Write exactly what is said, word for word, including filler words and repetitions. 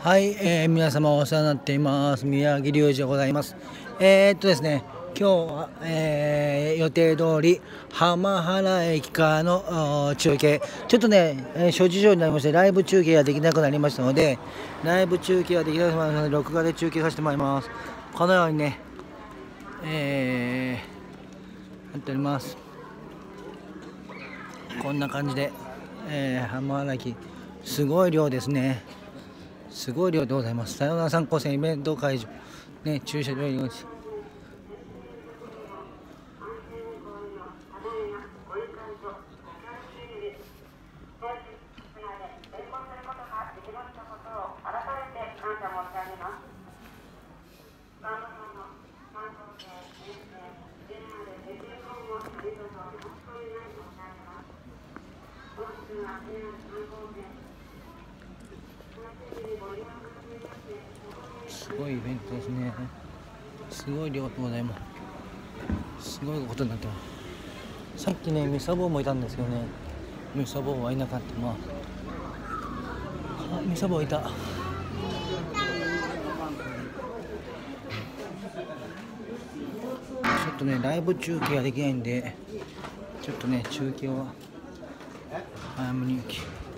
はい、えー、皆様お世話になっています。宮城隆二でございます。えー、っとですね、今日は、えー、予定通り浜原駅からの中継、ちょっとね、えー、諸事情になりまして、ライブ中継ができなくなりましたので、ライブ中継ができなくなりましたので、録画で中継させてもらいます。このようにね、えー、やっております。こんな感じで、えー、浜原駅、すごい量ですね。すごい量でございます。さよなら参考線イベント会場、ね、駐車場入り口。すごいイベントですね。すごい量でございます。すごいことになってます。さっきね、ミサボもいたんですけどね、ミサボはいなかった。まあ、あ、ミサボいた。ちょっとね、ライブ中継ができないんで、ちょっとね、中継は早めに。